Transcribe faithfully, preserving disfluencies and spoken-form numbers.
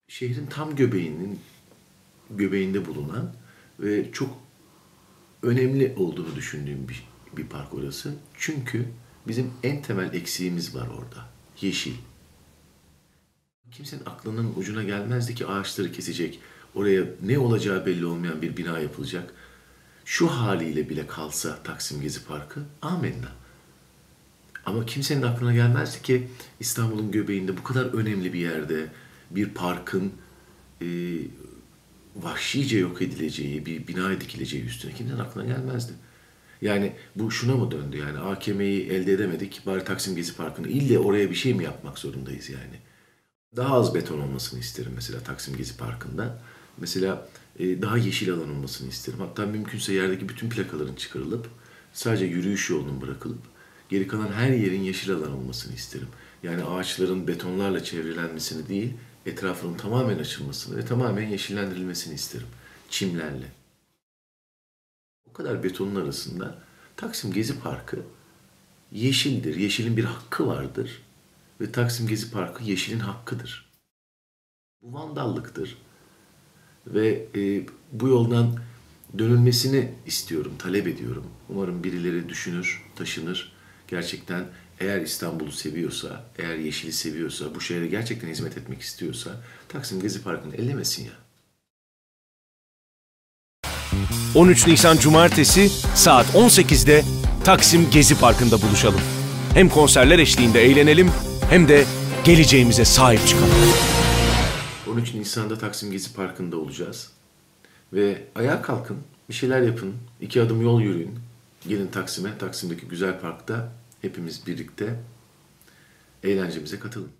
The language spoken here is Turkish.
şehrin tam göbeğinin göbeğinde bulunan ve çok önemli olduğunu düşündüğüm bir, bir park orası. Çünkü bizim en temel eksiğimiz var orada. Yeşil. Kimsenin aklının ucuna gelmezdi ki ağaçları kesecek, oraya ne olacağı belli olmayan bir bina yapılacak. Şu haliyle bile kalsa Taksim Gezi Parkı, amenna. Ama kimsenin aklına gelmezdi ki İstanbul'un göbeğinde bu kadar önemli bir yerde bir parkın e, vahşice yok edileceği, bir bina dikileceği üstüne kimsenin aklına gelmezdi. Yani bu şuna mı döndü yani A K M'yi elde edemedik, bari Taksim Gezi Parkı'nı ille oraya bir şey mi yapmak zorundayız yani? Daha az beton olmasını isterim mesela Taksim Gezi Parkı'nda. Mesela e, daha yeşil alan olmasını isterim. Hatta mümkünse yerdeki bütün plakaların çıkarılıp sadece yürüyüş yolunun bırakılıp geri kalan her yerin yeşil alan olmasını isterim. Yani ağaçların betonlarla çevrelenmesini değil, etrafının tamamen açılmasını ve tamamen yeşillendirilmesini isterim. Çimlerle. O kadar betonun arasında Taksim Gezi Parkı yeşildir. Yeşilin bir hakkı vardır. Ve Taksim Gezi Parkı yeşilin hakkıdır. Bu vandallıktır. Ve e, bu yoldan dönülmesini istiyorum, talep ediyorum. Umarım birileri düşünür, taşınır. Gerçekten eğer İstanbul'u seviyorsa, eğer yeşili seviyorsa, bu şehre gerçekten hizmet etmek istiyorsa Taksim Gezi Parkı'nı ellemesin ya. on üç Nisan Cumartesi saat on sekizde Taksim Gezi Parkı'nda buluşalım. Hem konserler eşliğinde eğlenelim hem de geleceğimize sahip çıkalım. on üç Nisan'da Taksim Gezi Parkı'nda olacağız. Ve ayağa kalkın, bir şeyler yapın, iki adım yol yürüyün. Gelin Taksim'e, Taksim'deki güzel parkta hepimiz birlikte eğlencemize katılın.